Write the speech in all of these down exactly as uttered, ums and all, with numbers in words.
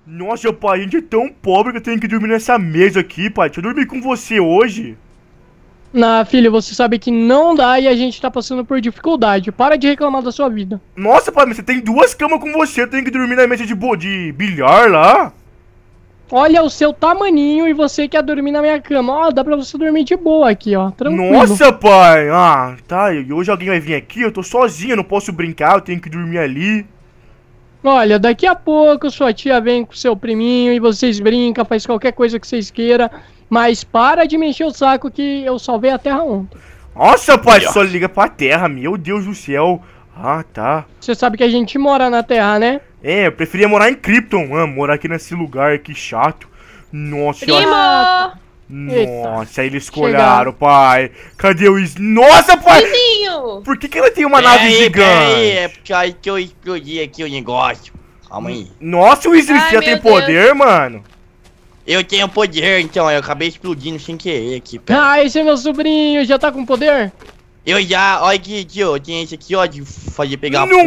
Nossa, pai, a gente é tão pobre que eu tenho que dormir nessa mesa aqui, pai. Deixa eu dormir com você hoje. Não, filho, você sabe que não dá e a gente tá passando por dificuldade. Para de reclamar da sua vida. Nossa, pai, mas você tem duas camas com você. Eu tenho que dormir na mesa de, bo de bilhar lá. Olha o seu tamaninho e você quer dormir na minha cama. Ó, dá pra você dormir de boa aqui, ó. Tranquilo. Nossa, pai. Ah, tá. E hoje alguém vai vir aqui. Eu tô sozinho, eu não posso brincar. Eu tenho que dormir ali. Olha, daqui a pouco sua tia vem com seu priminho e vocês brincam, faz qualquer coisa que vocês queiram. Mas para de mexer o saco que eu salvei a terra ontem. Nossa, pai, só liga pra terra, meu Deus do céu. Ah, tá. Você sabe que a gente mora na terra, né? É, eu preferia morar em Krypton. Ah, morar aqui nesse lugar aqui chato. Nossa, Primo! Nossa, Eita. eles colharam, pai. Cadê o Is... Nossa, pai! Vizinho! Por que que ela tem uma Pera nave aí, gigante? pera aí, é porque aí que eu explodi aqui o negócio. Calma aí. Nossa, o Isis, Ai, você já meu tem poder, mano? Eu tenho poder, então, eu acabei explodindo sem querer aqui, pera. Ah, esse é meu sobrinho, já tá com poder? Eu já, olha aqui, aqui, ó, tem esse aqui, ó, de fazer pegar fogo,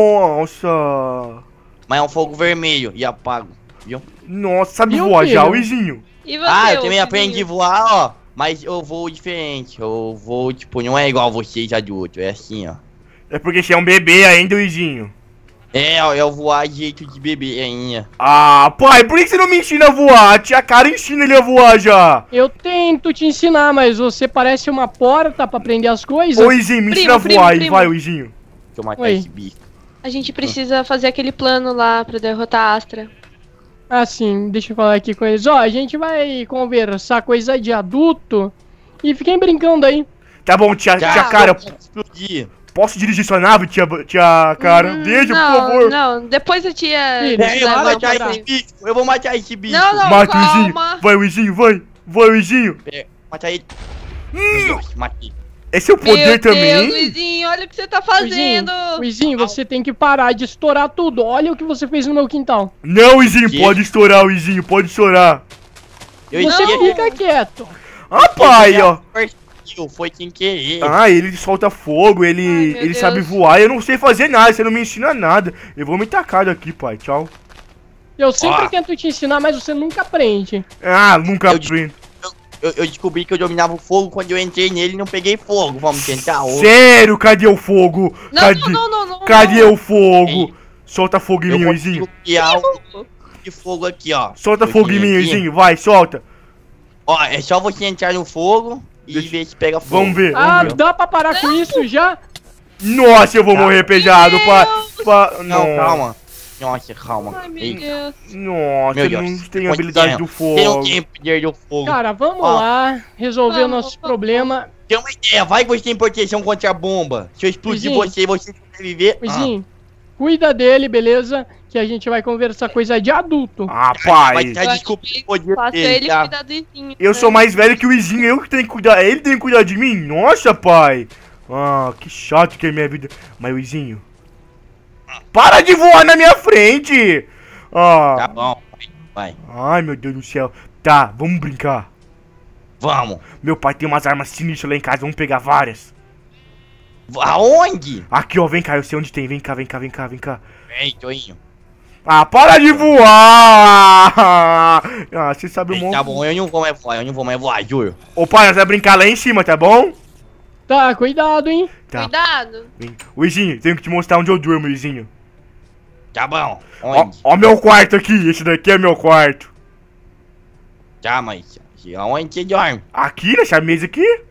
Nossa! mas é um fogo vermelho e apago, viu? Nossa, sabe Meu voar já, filho. o Izinho? E você, Ah, eu ô, também aprendi a vizinho? voar, ó, mas eu vou diferente, eu vou, tipo, não é igual vocês adultos, é assim, ó. É porque você é um bebê ainda, o Izinho. É, ó, eu voar de jeito de bebê ainda. Ah, pai, por que você não me ensina a voar? A tia Cara ensina ele a voar já. Eu tento te ensinar, mas você parece uma porta pra aprender as coisas. Ô, Izinho, me Primo, ensina a primo, voar aí, primo. vai, o Izinho. Deixa eu matar Oi. esse bicho. A gente precisa fazer aquele plano lá pra derrotar a Astra. Assim, deixa eu falar aqui com eles. Ó, a gente vai conversar coisa de adulto e fiquem brincando aí. Tá bom, tia, Já, tia Cara, eu vou explodir. posso dirigir sua nave, tia, tia Cara? Hum, Deixa, não, por favor. Não, depois a tia... Filho, Pera aí, eu vou Vai, matar vai, esse bicho, eu vou matar esse bicho. Não, não, Mata o Izinho. calma. Vai, o Izinho, vai. Vai, o Izinho. Pera, mata ele. Hum, Nossa, matei. esse é o poder Meu também? Deus, Luizinho, olha o que você tá Luizinho, fazendo. Luizinho, você tem que parar de estourar tudo. Olha o que você fez no meu quintal. Não, Izinho, Que? pode estourar, o Izinho, pode estourar. Eu Você esqueci. fica quieto. Ah, pai, ó. Foi sem querer. Ah, ele solta fogo, ele, Ai, meu ele Deus. sabe voar. Eu não sei fazer nada, você não me ensina nada. Eu vou me tacar daqui, pai. Tchau. Eu sempre Ó. tento te ensinar, mas você nunca aprende. Ah, nunca Eu aprendo. Eu, eu descobri que eu dominava o fogo quando eu entrei nele e não peguei fogo. Vamos tentar outro. Sério, cadê o fogo? Não, cadê não, não, não, não. cadê não. o fogo? Ei. Solta fogo em Eu mim, consigo Izinho. criar um de fogo aqui, ó. Solta Eu fogo em tinha mim, aqui. Izinho. Vai, solta. Ó, é só você entrar no fogo e Deixa- ver se pega fogo. Vamos ver. Ah, Vamos ver. dá pra parar com isso já? Nossa, eu vou Tá. morrer pesado, pai. Pa... Não, Não, calma. Nossa, calma. Ai, meu Ei, Deus. Nossa, Meu eu Deus. não tenho Você habilidade tem- do Você não fogo. tem poder do fogo. Cara, vamos Ó. lá resolver o Vamos, nosso vamos. problema. Tem uma ideia, vai que você tem proteção contra a bomba. Se eu explodir Luizinho. você e você sobreviver. Luizinho, cuida dele, beleza? Que a gente vai conversar coisa de adulto. Ah, ah, pai. vai tá Eu desculpa acho o poder Faça dele, ele tá? cuidar do Izinho. Eu sou mais velho que o Izinho, eu que tenho que cuidar. Ele tem que cuidar de mim? Nossa, pai. Ah, que chato que é minha vida. Mas o Izinho. Para de voar na minha frente! Ah. Tá bom, vai. Ai, meu Deus do céu. Tá, vamos brincar. Vamos. Meu pai tem umas armas sinistras lá em casa, vamos pegar várias. Aonde? Aqui, ó, vem cá, eu sei onde tem. Vem cá, vem cá, vem cá, vem cá. Vem, Toinho. Ah, para de voar! Ah, você sabe o Ei, monte. Tá bom, eu não vou mais voar, eu não vou mais voar, juro. Ô, pai, nós vamos brincar lá em cima, tá bom? Tá, cuidado, hein? Tá. Cuidado. Vem. O Izinho, tenho que te mostrar onde eu durmo, Izinho. Tá bom. Ó, Onde? ó meu quarto aqui, esse daqui é meu quarto. Tá, mas aonde você dorme? Aqui, nessa mesa aqui?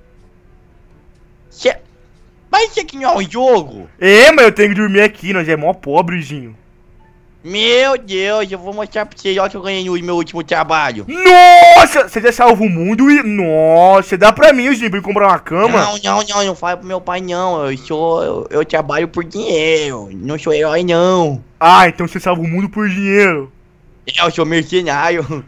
Cê... Mas isso aqui não é um jogo? É, mas eu tenho que dormir aqui, nós é mó pobrezinho. Meu Deus, eu vou mostrar pra vocês, olha que eu ganhei no meu último trabalho. Nossa, você já salva o mundo e... Nossa, dá pra mim, Izinho, pra eu comprar uma cama? Não, não, não, não fala pro meu pai não, eu sou, eu, eu trabalho por dinheiro, não sou herói não. Ah, então você salva o mundo por dinheiro. Eu sou mercenário.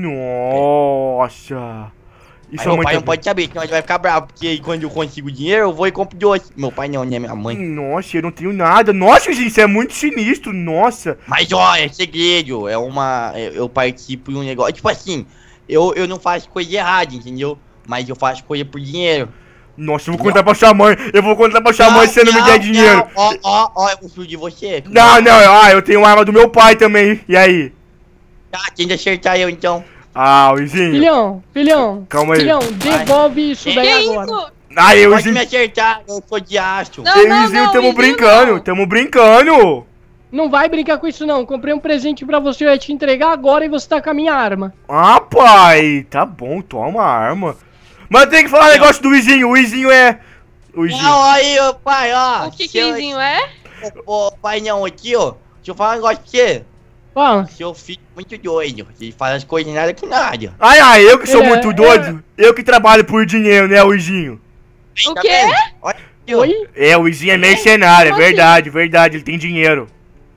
Nossa. Mas Isso é meu muito... pai não pode saber, senão ele vai ficar bravo, porque aí quando eu consigo dinheiro, eu vou e compro doce. Meu pai não, né, minha mãe. Nossa, eu não tenho nada. Nossa, gente, isso é muito sinistro, nossa. Mas ó, é segredo, é uma, eu eu participo de um negócio, tipo assim, eu, eu não faço coisa errada, entendeu? Mas eu faço coisa por dinheiro. Nossa, eu vou contar pra sua mãe. Eu vou contar pra sua mãe se você não me der dinheiro. Ó, ó, ó, eu confundi você. Não, não, ah, eu tenho uma arma do meu pai também. E aí? Tá, tenta acertar eu então. Ah, Luizinho. Filhão, filhão. Calma aí. Filhão, devolve isso Que daí Que agora. isso? Aí, Pode Luizinho. me acertar, eu sou de aço. Não, Eu e não, o Luizinho não, tamo Luizinho, brincando. não. Tamo brincando. Não vai brincar com isso não. Comprei um presente pra você, eu ia te entregar agora e você tá com a minha arma. Ah, pai. Tá bom, toma a arma. Mas tem que falar um negócio do Luizinho. O Luizinho é... O Luizinho. Não, aí, ô pai, ó. O que que seu- Luizinho é? Ô, ô, pai, não, aqui, ó. Deixa eu falar um negócio pra você. Fala. Seu filho é muito doido. Ele faz as coisas nada com nada. Ai, ai, eu que sou É, muito doido. Eu que trabalho por dinheiro, né, Luizinho? O Tá quê? vendo? Olha aqui, ó. Oi? É, o Luizinho é mercenário, é Como assim? verdade, verdade. Ele tem dinheiro.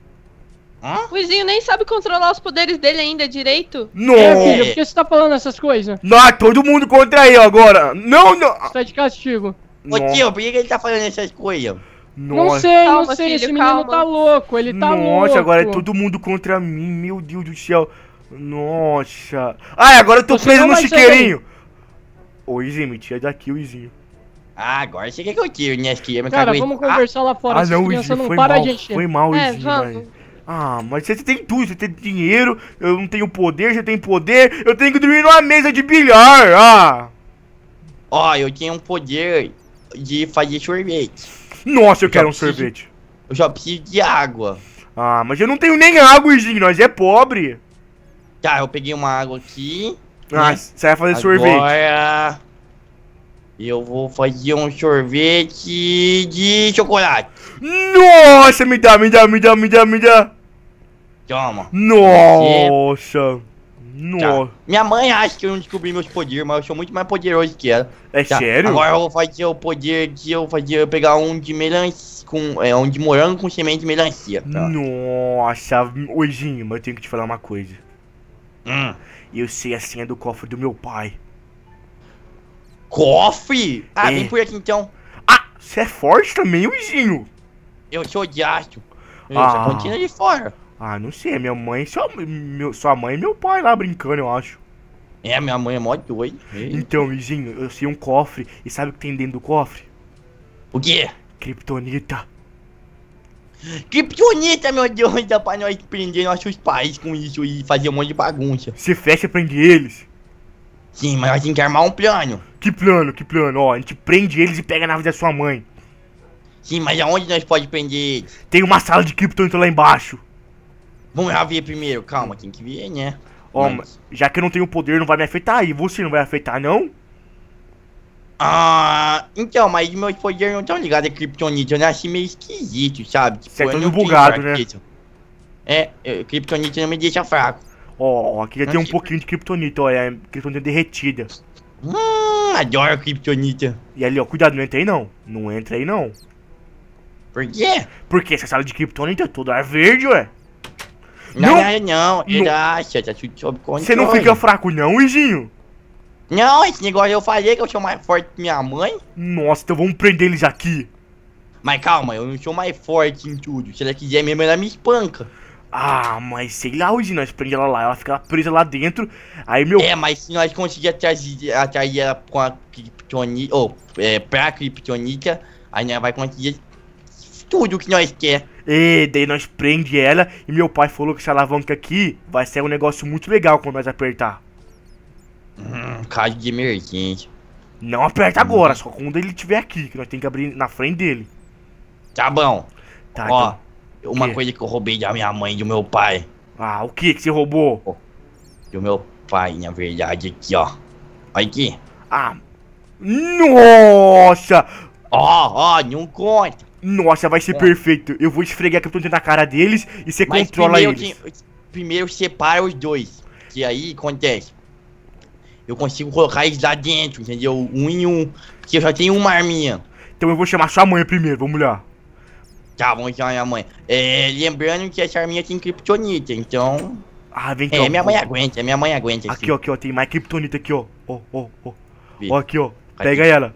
Hã? O Luizinho nem sabe controlar os poderes dele ainda direito. É, filho, Nossa. por que você tá falando essas coisas? Não, todo mundo contra ele agora. Não, não. Você tá de castigo. Ô tio, por que que ele tá falando essas coisas? Não Nossa. sei, não Calma, sei, filho, esse menino calma. tá louco, ele tá louco. Nossa, agora é todo mundo contra mim, meu Deus do céu. Nossa. Ai, agora eu tô Você preso não no vai sair chiqueirinho. Ô, Izinho, me tira daqui, Izinho. Ah, agora você quer que eu tire, né? Que eu Cara, vamos conversar lá fora, Ah, essas não, crianças Izinho, não foi param mal, de encher. foi mal, É, Izinho, vamos. velho. Ah, mas você tem tudo, você tem dinheiro, eu não tenho poder, você tem poder, eu tenho que dormir numa mesa de bilhar, ah. Ó, eu tinha um poder de fazer sorvete. Nossa, eu quero um preciso- sorvete. Eu só preciso de água. Ah, mas eu não tenho nem água, Izinho, nós é pobre. Tá, eu peguei uma água aqui. Ah, né? você vai fazer sorvete. Agora eu vou fazer um sorvete de chocolate. Nossa, me dá, me dá, me dá, me dá, me dá. Toma. Nossa. Nossa. Tá. Minha mãe acha que eu não descobri meus poderes, mas eu sou muito mais poderoso que ela. É Tá, sério? Agora eu vou fazer o poder de eu fazer eu pegar um de melancia com é, um de morango com semente de melancia. Tá? Nossa, Oizinho, mas eu tenho que te falar uma coisa. Hum. Eu sei a senha do cofre do meu pai. Cofre? Ah, É. vem por aqui então. Ah, você é forte também, Oizinho? Eu sou de aço. Eu Ah. sou continha de fora. Ah, não sei, minha mãe, sua, meu, sua mãe e meu pai lá brincando, eu acho. É, minha mãe é mó doida. Então, Oizinho, eu sei um cofre, e sabe o que tem dentro do cofre? O quê? Kryptonita. Kryptonita, meu Deus, dá pra nós prender nossos pais com isso e fazer um monte de bagunça. Você fecha e prende eles. Sim, mas nós temos que armar um plano. Que plano, que plano, ó, a gente prende eles e pega a nave da sua mãe. Sim, mas aonde nós podemos prender eles? Tem uma sala de Kryptonita lá embaixo. Vamos lá ver primeiro, calma, tem que ver, né? Ó, Mas- já que eu não tenho poder, não vai me afetar, e você não vai afetar, não? Ah, então, mas meus poderes não estão ligados a Kryptonita, eu nasci meio esquisito, sabe? Tipo, Você é eu todo não tenho bugado, né? fraqueza. É, eu- Kryptonita não me deixa fraco. Ó, ó, aqui já tem um Aqui. pouquinho de Kryptonita, ó, é Kryptonita derretida. Hum, adoro Kryptonita. E ali, ó, cuidado, não entra aí não. Não entra aí não. Por quê? Porque essa sala de Kryptonita é toda verde, ué. Não, Não. não, não, relaxa, tá tudo sob controle. Você não fica fraco não, Izinho? Não, esse negócio eu falei que eu sou mais forte que minha mãe. Nossa, então vamos prender eles aqui. Mas calma, eu não sou mais forte em tudo. Se ela quiser mesmo, ela me espanca. Ah, mas sei lá, Izinho, nós prende ela lá, ela fica lá presa lá dentro. Aí, meu... É, mas se nós conseguir atrair, atrair ela com a Kryptonita, ou é, pra Kryptonita, aí nós vai conseguir tudo que nós quer. E daí nós prende ela e meu pai falou que essa alavanca aqui vai ser um negócio muito legal quando nós apertar. Hum, caso de emergência. Não aperta agora, só quando ele estiver aqui, que nós tem que abrir na frente dele. Tá bom. Tá, Ó, então. uma quê? coisa que eu roubei da minha mãe e do meu pai. Ah, o que que você roubou? Do meu pai, na verdade, aqui, ó. Olha aqui. Ah, nossa! Ó, ó, não conta. Nossa, vai ser É. perfeito. Eu vou esfregar a Kryptonita na cara deles e você Mas controla primeiro, eles. tem- primeiro separa os dois. Que aí acontece. Eu consigo colocar eles lá dentro, entendeu? Um em um. Porque eu só tenho uma arminha. Então eu vou chamar sua mãe primeiro, vamos lá. Tá, vamos chamar minha mãe. É, lembrando que essa arminha tem Kryptonita, então. Ah, vem cá. É, minha vou- mãe aguenta, minha mãe aguenta. Aqui, ó, aqui, ó, tem mais Kryptonita aqui, ó. Ó, ó, ó. Vê. Ó, aqui, ó. Cadê? Pega ela.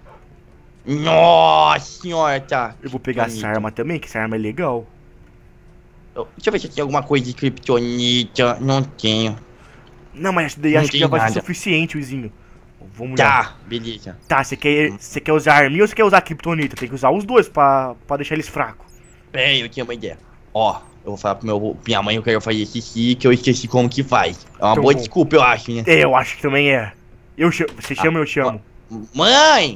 Nossa senhora, tá. Eu vou pegar essa Kryptonita. arma também, que essa arma é legal. Eu- Deixa eu ver se tem alguma coisa de Kryptonita. Não tenho. Não, mas essa daí Não acho que tem já vai ser nada. suficiente, Wizinho. Vamos lá. Tá, beleza. Tá, você quer, você quer usar arminha ou você quer usar Kryptonita? Tem que usar os dois pra, pra deixar eles fracos. Pera aí, eu tinha uma ideia. Ó, eu vou falar pro meu, minha mãe, eu quero fazer esse aqui, que eu esqueci como que faz. É uma Então boa bom. desculpa, eu acho, né? É, eu acho que também é. Eu chamo, você chama, eu chamo. Mãe!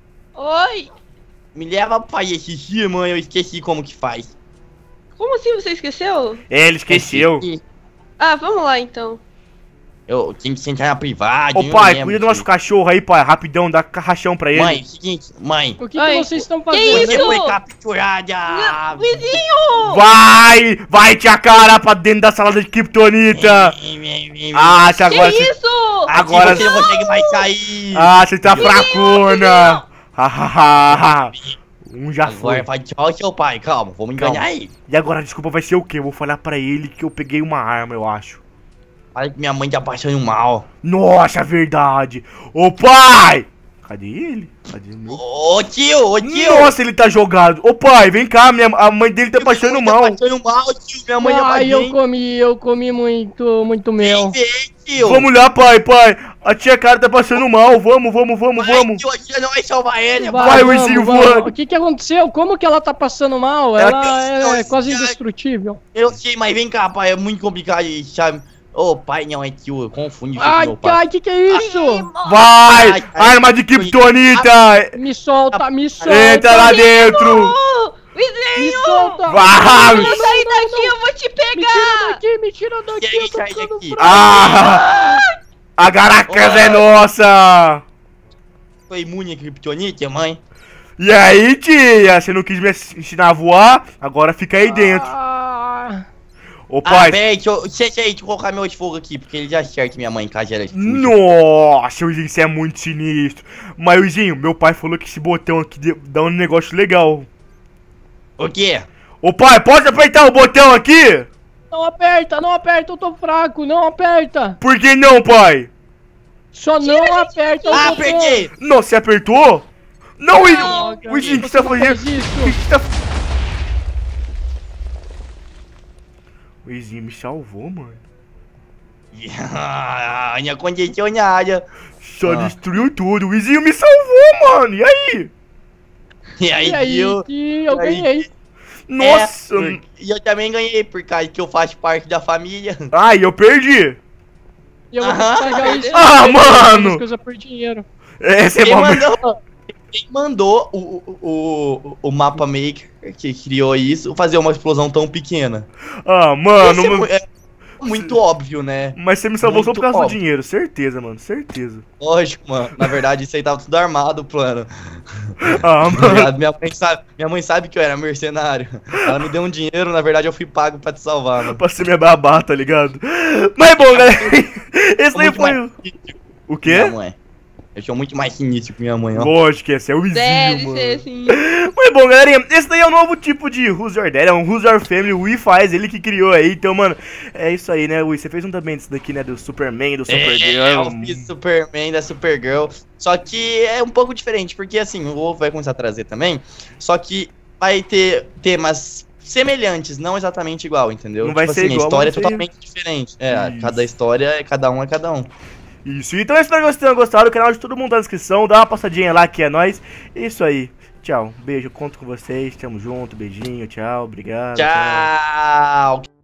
Oi! Me leva pra fazer xixi, mãe. Eu esqueci como que faz. Como assim você esqueceu? É, ele esqueceu. Esqueci. Ah, vamos lá então. Eu tinha que sentar na privada. Ô pai, cuida do nosso cachorro aí, pai. Rapidão, dá rachão pra ele. Mãe, seguinte, mãe. O que, Oi. que vocês estão Que fazendo? Você isso? foi capturada! Não, vizinho! Vai! Vai, tia cara, pra dentro da salada de Kryptonita! Ah, se Que agora... você- isso? Agora- Agora você não consegue mais sair! Ah, você tá fracona! Hahaha! Um já Agora foi. vai tchau, seu pai. Calma, vamos Calma. enganar ele. E agora a desculpa vai ser o quê? Eu vou falar pra ele que eu peguei uma arma, eu acho. Fala que minha mãe tá passando mal. Nossa, verdade! Ô pai! Cadê ele? Cadê o meu? Ô tio, ô tio! Nossa, ele tá jogado! Ô pai, vem cá, minha, a mãe dele tá Minha passando mãe mal! Tá passando mal, tio. Minha mãe tá Ai, eu passando comi, eu comi muito, muito mel. Vem ver, tio. Vamos lá, pai, pai! A tia cara tá passando mal! Vamos, vamos, vamos, Vai, vamos! tio, a tia não vai salvar ele. Vai, vamos, Luizinho vamos. voando. O que que aconteceu? Como que ela tá passando mal? Ela Ela tá- é, é quase indestrutível. Eu sei, mas vem cá, pai. É muito complicado isso, sabe? Ô, pai, não é tio. Eu confundo isso com Ai, meu pai. ai, que que é isso? Vai! Ai, ai, Arma de Kryptonita! Me solta, me solta. Entra lá dentro! Oh, Me vizinho! solta. Vai! Eu sair daqui, eu vou te Me tira pegar! daqui, me tira daqui, E aí, eu tô sai ficando daqui. fraco. Ah! A Garacasa é nossa! Tô imune a Kryptonite, mãe. E aí, tia? Você não quis me ensinar a voar? Agora fica aí dentro. Ah, Ô, Ah, pai. peraí, deixa eu, deixa, deixa, deixa eu colocar meu de fogo aqui, porque ele já acerta minha mãe em casa ela suja. Nossa, Luizinho, isso é muito sinistro. Mas, Luizinho, meu pai falou que esse botão aqui de- dá um negócio legal. O quê? Ô, pai, pode apertar o botão aqui? não aperta, não aperta, eu tô fraco, não aperta. Por que não, pai? Só não aperta o Ah, botão. apertei! Nossa, você apertou? Não, Luizinho! Droga, Luizinho, o que você você tá não fazendo? faz isso. O que você tá... Luizinho me salvou, mano. Ah, não aconteceu nada. Só Ah. destruiu tudo. O Luizinho me salvou, mano. E aí? E aí, E aí, eu... que eu e aí, ganhei. Nossa. É, e eu também ganhei, por causa que eu faço parte da família. Ai, eu perdi. E eu vou Aham. pagar isso. Ah, mano. As coisas por dinheiro. Essa é Quem uma... mandou, quem mandou o, o, o, o mapa maker que criou isso fazer uma explosão tão pequena? Ah, mano. Isso é mano. mu- é muito óbvio, né? Mas você me salvou só por Muito causa do óbvio. dinheiro. Certeza, mano. Certeza. Lógico, mano. Na verdade, isso aí tava tudo armado, o plano. Ah, Tá mano. ligado? Minha mãe sabe, minha mãe sabe que eu era mercenário. Ela me deu um dinheiro, na verdade eu fui pago pra te salvar, mano. Pra ser minha babá, tá ligado? Mas bom, galera. Esse daí Muito foi mais o... sinistro O que minha quê? mãe. Eu sou muito mais sinistro que minha mãe, ó. Lógico que esse é o Deve Luizinho, mano. ser assim. Mas bom, galerinha, esse daí é o novo tipo de Who's Your Dad, é um Who's Your Family, o Wii faz, ele que criou aí, então, mano, é isso aí, né, Wii, você fez um também desse daqui, né, do Superman, do Supergirl. É, eu fiz Superman da Supergirl. Só que é um pouco diferente, porque assim, o Wolf vai começar a trazer também. Só que vai ter temas semelhantes, não exatamente igual, entendeu? Não vai ser assim, igual, a história é mas vai ser- totalmente diferente. É, Isso. cada história, é cada um é cada um. Isso, então eu espero que vocês tenham gostado, o canal de todo mundo tá na descrição, dá uma passadinha lá que é nóis, isso aí, tchau, beijo, conto com vocês, tamo junto, beijinho, tchau, obrigado. Tchau!